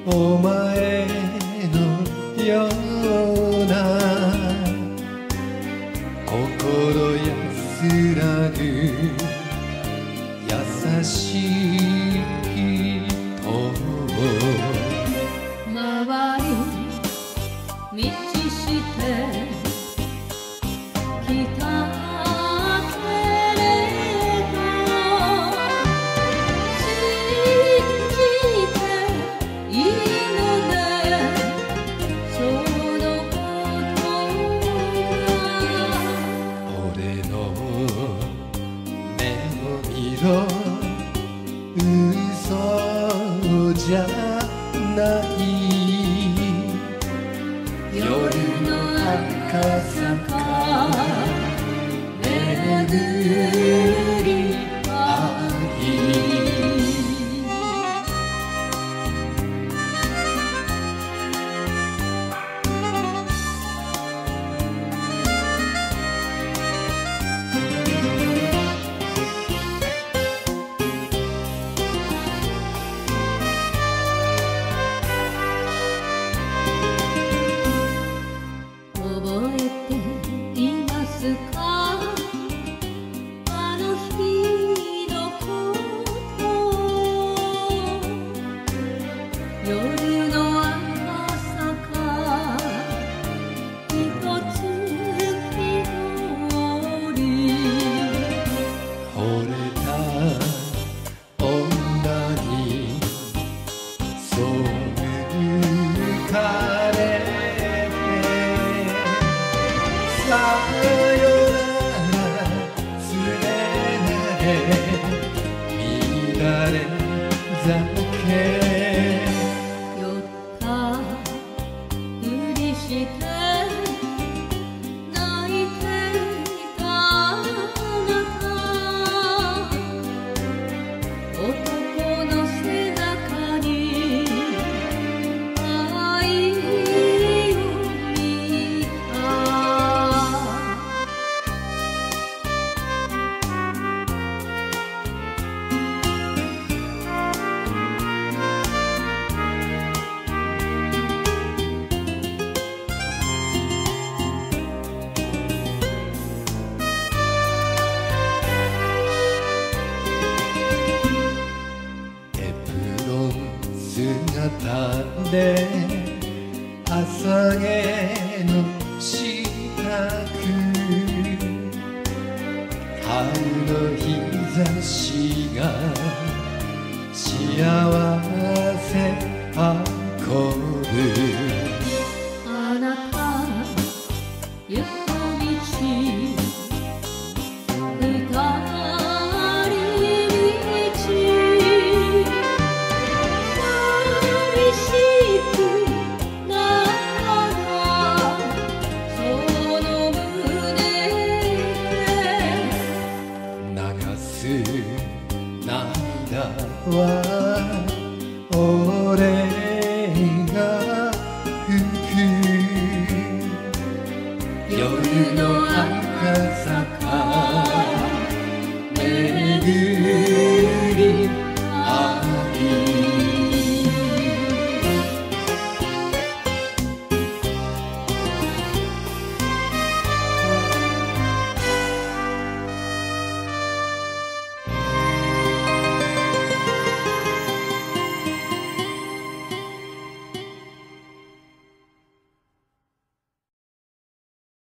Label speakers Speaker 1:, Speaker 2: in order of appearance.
Speaker 1: お前のような心安らぐ優しい人を
Speaker 2: 回り道してきたけれど信じていいのねそのことは
Speaker 1: 俺の目を見ろ嘘じゃない夜の赤坂巡り合い
Speaker 2: 覚えていますかあの日のこと夜の赤坂ひとつき通り
Speaker 1: 惚れた女に背かれさよなら告げない乱れ酒
Speaker 2: 酔ったふりして泣いていたあなた男の背中に愛を見た
Speaker 1: エプロン姿で朝毛の支度春の日差しが幸せ運ぶ
Speaker 2: あなた行く道二人道寂しくなったその胸で
Speaker 1: 流す涙は俺